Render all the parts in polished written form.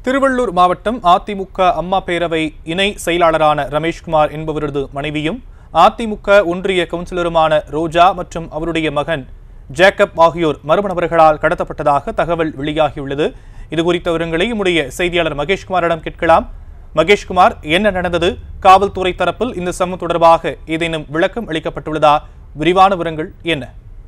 திருவள்ளூர் மாவட்டம் அதிமுக அம்மா பேரவை இணை செயலாளரான ரமேஷ்குமார் என்பவரது மனைவியும் அதிமுக ஒன்றிய கவுன்சிலருமான ரோஜா மற்றும் அவருடைய மகன் ஜேக்கப் ஆகியோர் மர்ம நபர்களால் கடத்தப்பட்டதாக தகவல் வெளியாகியுள்ளது. இதுகுறித்த விவரங்களை நம்முடைய செய்தியாளர் மகேஷ்குமாரிடம் கேட்கலாம். மகேஷ்குமார், என்ன நடந்தது? காவல்துறை தரப்பில் இந்த சம்பவம் தொடர்பாக ஏதேனும் விளக்கம் அளிக்கப்பட்டுள்ளதா? விரிவான விவரங்கள் என்ன?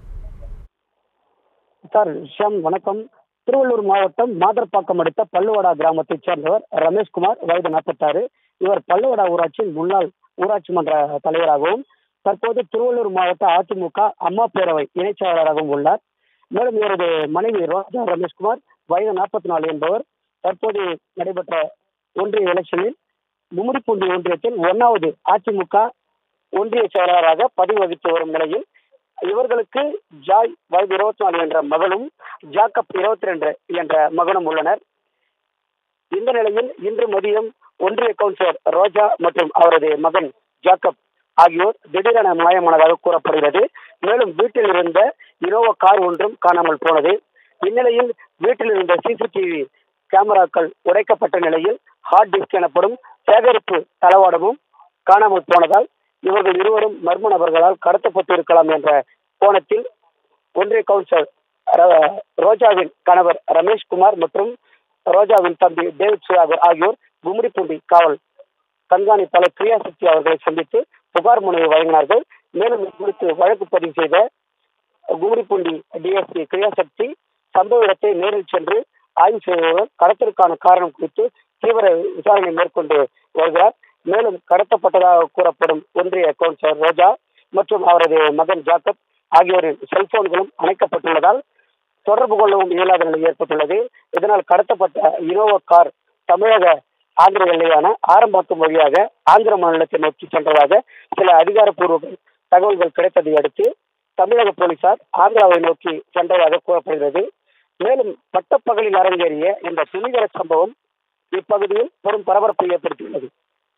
சார் ஷாம், வணக்கம். திருவள்ளூர் மாவட்டம் மாதர்பாக்கம் அடுத்த பள்ளுவடா கிராமத்தைச் சேர்ந்தவர் ரமேஷ்குமார், வயது 46. இவர் பள்ளுவடா ஊராட்சியின் முன்னாள் ஊராட்சி மன்ற தலைவராகவும் தற்போது திருவள்ளூர் மாவட்ட அதிமுக அம்மா பேரவை இணைச் செயலாளராகவும் உள்ளார். மேலும் இவரது மனைவி ரோஜா ரமேஷ்குமார், வயது 44 என்பவர் தற்போது நடைபெற்ற ஒன்றிய எலெக்ஷனில் கும்மிடிப்பூண்டி ஒன்றியத்தில் 1வது அதிமுக ஒன்றிய செயலாளராக பதவி வகித்து வரும் நிலையில் இவர்களுக்கு ஜாய் வயது 24 என்ற மகளும் ஜாக்கப் 22 என்ற மகனும் உள்ளனர். இந்த நிலையில் இன்று மதியம் ஒன்றிய கவுன்சிலர் ரோஜா மற்றும் அவரது மகன் ஜாக்கப் ஆகியோர் திடீரென மாயமானதாக கூறப்படுகிறது. மேலும் வீட்டில் இருந்த இனோவா கார் ஒன்றும் காணாமல் போனது. இந்நிலையில் வீட்டில் இருந்த சிசிடிவி கேமராக்கள் உடைக்கப்பட்ட நிலையில் ஹார்ட் டிஸ்க் எனப்படும் சேகரிப்பு தளவாடமும் காணாமல் போனதால் இவர்கள் இருவரும் மர்ம நபர்களால் கடத்தப்பட்டு இருக்கலாம் என்ற கோணத்தில் ஒன்றிய கவுன்சிலர் ரோஜாவின் கணவர் ரமேஷ்குமார் மற்றும் ரோஜாவின் தம்பி டேவிட் சுதாகர் ஆகியோர் கும்மிடிப்பூண்டி காவல் கண்காணிப்பாளர் கிரியாசக்தி அவர்களை சந்தித்து புகார் மனுவை வழங்கினார்கள். மேலும் இது குறித்து வழக்கு பதிவு செய்த கும்மிடிப்பூண்டி டிஎஸ்பி கிரியாசக்தி சம்பவ இடத்தை நேரில் சென்று ஆய்வு செய்தவர் கடத்தலுக்கான காரணம் குறித்து தீவிர விசாரணை மேற்கொண்டு வருகிறார். மேலும் கடத்தப்பட்டதாக கூறப்படும் ஒன்றிய கவுன்சிலர் ரோஜா மற்றும் அவரது மகன் ஜாக்கப் ஆகியோரின் செல்போன்களும் அணைக்கப்பட்டுள்ளதால் தொடர்பு கொள்ளவும் இயலாத நிலை ஏற்பட்டுள்ளது. இதனால் கடத்தப்பட்ட இனோவா கார் தமிழக ஆந்திர எல்லையான ஆரம்பாக்கம் வழியாக ஆந்திர மாநிலத்தை நோக்கி சென்றதாக சில அதிகாரப்பூர்வ தகவல்கள் கிடைத்ததை அடுத்து தமிழக போலீசார் ஆந்திராவை நோக்கி சென்றதாக கூறப்படுகிறது. மேலும் பட்டப்பகலில் அரங்கேறிய இந்த துணிகர சம்பவம் இப்பகுதியில் பெரும் பரபரப்பை ஏற்படுத்தியுள்ளது.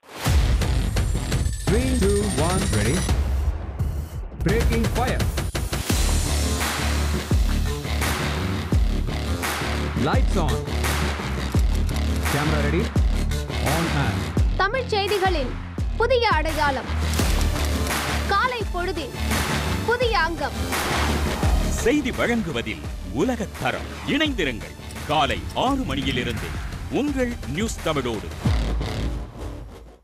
3, 2, 1, ready. Breaking fire. Lights on. Camera ready. On and. Tamil செய்திகளின் புதிய அடையாளம். காலை பொழுதில் புதிய அங்கம். செய்தி வழங்குவதில் உலகத் தரம். இணைந்திருங்கள். காலை 6 மணியிலிருந்து உங்கள் நியூஸ் தமிழோடு.